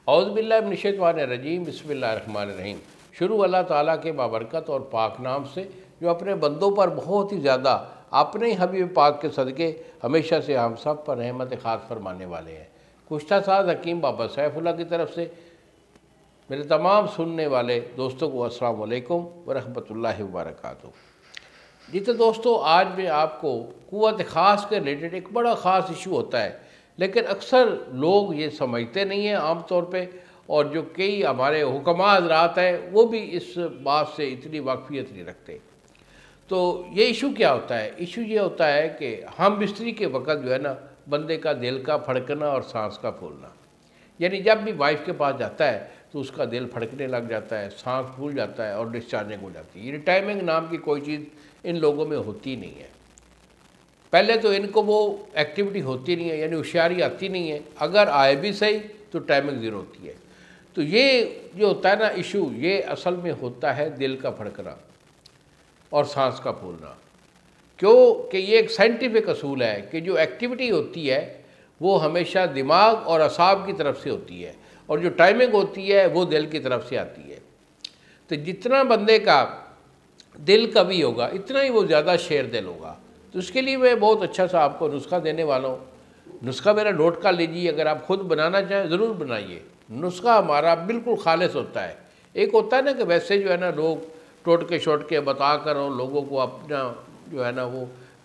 اعوذ باللہ من الشیطان الرجیم، بسم اللہ الرحمن الرحیم۔ شروع اللہ تعالیٰ کے بابرکت اور پاک نام سے جو اپنے بندوں پر بہت ہی زیادہ اپنے حبیب پاک کے صدقے ہمیشہ سے ہم سب پر رحمت خاص فرمانے والے ہیں۔ کشتہ ساز حکیم بابا سیف اللہ کی طرف سے میرے تمام سننے والے دوستوں کو السلام علیکم ورحمۃ اللہ وبرکاتہ۔ جی تو دوستو، آج میں آپ کو قوت خاص کے ریلیٹڈ ایک بڑا خاص ایشو ہوتا ہے، لیکن اکثر لوگ یہ سمجھتے نہیں ہیں عام طور پہ، اور جو کئی ہمارے حکماء حضرات ہیں وہ بھی اس بات سے اتنی واقفیت نہیں رکھتے۔ تو یہ ایشو کیا ہوتا ہے؟ ایشو یہ ہوتا ہے کہ ہم بستری کے وقت جو ہے نا، بندے کا دل کا پھڑکنا اور سانس کا پھولنا، یعنی جب بھی وائف کے پاس جاتا ہے تو اس کا دل پھڑکنے لگ جاتا ہے، سانس پھول جاتا ہے اور ڈسچارجنگ ہو جاتی ہے۔ یہ ٹائمنگ نام کی کوئی چیز ان لوگوں میں ہوتی نہیں ہے۔ پہلے تو ان کو وہ ایکٹیویٹی ہوتی نہیں ہے، یعنی ہوشیاری آتی نہیں ہے، اگر آئے بھی صحیح تو ٹائمنگ زیرو ہوتی ہے۔ تو یہ جو ہوتا ہے نا ایشو، یہ اصل میں ہوتا ہے دل کا پھڑکنا اور سانس کا پھولنا، کیونکہ یہ ایک سائنٹیفک اصول ہے کہ جو ایکٹیویٹی ہوتی ہے وہ ہمیشہ دماغ اور اعصاب کی طرف سے ہوتی ہے، اور جو ٹائمنگ ہوتی ہے وہ دل کی طرف سے آتی ہے۔ تو جتنا بندے کا دل قوی ہوگا اتنا ہی وہ زیادہ شیر دل ہوگا۔ تو اس کے لیے میں بہت اچھا سا آپ کو نسخہ دینے والا ہوں۔ نسخہ میرا نوٹ کر لیجیے، اگر آپ خود بنانا چاہیں ضرور بنائیے۔ نسخہ ہمارا بالکل خالص ہوتا ہے۔ ایک ہوتا ہے نا کہ ویسے جو ہے نا لوگ ٹوٹ کے بتا کر اور لوگوں کو اپنا جو ہے نا وہ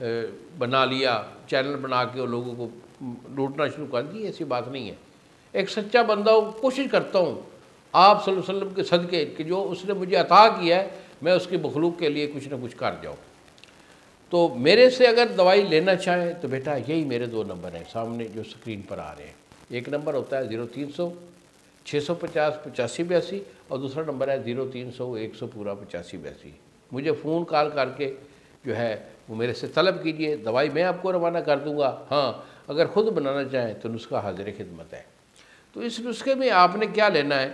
بنا لیا، چینل بنا کے اور لوگوں کو لوٹنا شروع کر دی، ایسی بات نہیں ہے۔ ایک سچا بندہ کوشش کرتا ہوں آپ صلی اللہ علیہ وسلم کے صدقے کہ جو اس نے مجھے عطا کیا ہے میں اس کی مخلوق کے لیے کچھ نہ کچھ کر جاؤں۔ تو میرے سے اگر دوائی لینا چاہیں تو بیٹا یہی میرے 2 نمبر ہیں سامنے جو سکرین پر آ رہے ہیں۔ ایک نمبر ہوتا ہے 0300 650 8582 اور دوسرا نمبر ہے 0300 100 پورا 8582۔ مجھے فون کال کر کے جو ہے وہ میرے سے طلب کیجئے، دوائی میں آپ کو روانہ کر دوں گا۔ ہاں، اگر خود بنانا چاہیں تو نسخہ حاضر خدمت ہے۔ تو اس نسخے میں آپ نے کیا لینا ہے؟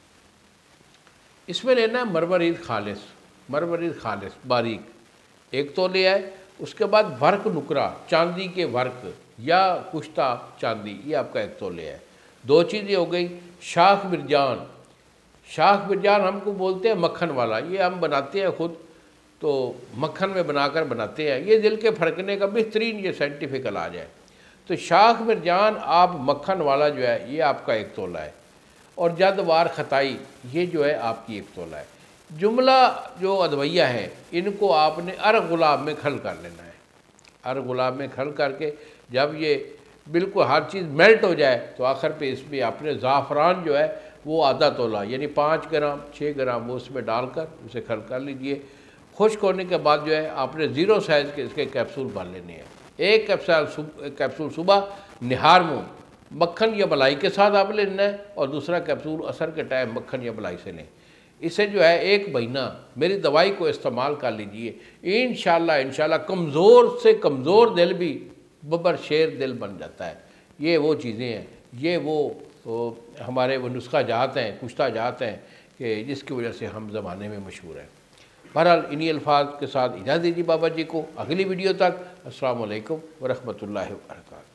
اس میں لینا ہے مروارید خالص، مروارید خالص باریک 1 تولے ہے۔ اس کے بعد ورق نکرا، چاندی کے ورق یا کشتہ چاندی، یہ آپ کا 1 تولے ہے۔ 2 چیزیں ہو گئی۔ شاخ مرجان، شاخ مرجان ہم کو بولتے ہیں مکھن والا، یہ ہم بناتے ہیں خود، تو مکھن میں بنا کر بناتے ہیں، یہ دل کے پھڑکنے کا بہترین یہ سائنٹیفک علاج ہے۔ تو شاخ مرجان آپ مکھن والا جو ہے یہ آپ کا 1 تولہ ہے، اور جد وار خطائی یہ جو ہے آپ کی 1 تولہ ہے۔ جملہ جو ادویہ ہیں ان کو آپ نے ارغ گلاب میں کھل کر لینا ہے۔ ارغ گلاب میں کھل کر کے جب یہ بالکل ہر چیز میلٹ ہو جائے تو آخر پہ اس میں آپ نے زعفران جو ہے وہ آدھا تولہ یعنی 5 گرام 6 گرام وہ اس میں ڈال کر اسے کھل کر لیجئے۔ خشک ہونے کے بعد جو ہے آپ نے 0 سائز کے اس کے کیپسول بھر لینے ہیں۔ ایک کیپسول صبح نہار منہ مکھن یا ملائی کے ساتھ آپ لینا ہے، اور دوسرا کیپسول عصر کے ٹائم مکھن یا ملائی سے لیں۔ اسے جو ہے 1 مہینہ میری دوائی کو استعمال کر لیجئے، انشاءاللہ کمزور سے کمزور دل بھی ببر شیر دل بن جاتا ہے۔ یہ وہ چیزیں ہیں، یہ وہ ہمارے وہ نسخہ جات ہیں، کشتہ جات ہیں کہ جس کی وجہ سے ہم زمانے میں مشہور ہیں۔ بہرحال انہی الفاظ کے ساتھ اجازت دیجیے بابا جی کو، اگلی ویڈیو تک السلام علیکم ورحمۃ اللہ وبرکاتہ۔